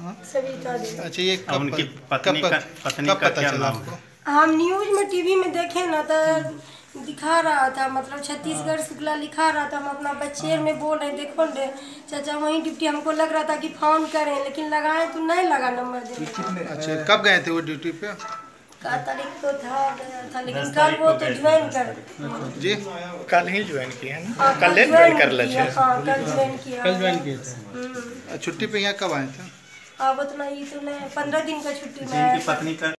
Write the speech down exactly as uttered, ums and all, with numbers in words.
सविता देवी। अच्छा, ये कब उनकी पत्नी कब का पत्नी का पता क्या चला नाम आपको? हम न्यूज में टीवी में देखे ना तो दिखा रहा था, मतलब छत्तीसगढ़ शुक्ला लिखा रहा था। हम अपना बच्चे में बोल रहे देखो दे चाचा वहीं ड्यूटी, हमको लग रहा था कि फोन करें लेकिन लगाए तो नहीं लगा नंबर दे। अच्छा, कब गए थे वो ड्यूटी पे? का तारीख तो था गया था, लेकिन कल वो तो ज्वाइन कर जी, कल ही ज्वाइन किया है हाँ, ना, कल कल ज्वाइन कर ले किया। हाँ, कल ज्वाइन किया। कल ज्वाइन किए थे। हम्म। छुट्टी पे यहाँ कब आए थे? अब उतना ये तो नहीं, पंद्रह दिन का छुट्टी में इनकी आया था। पत्नी का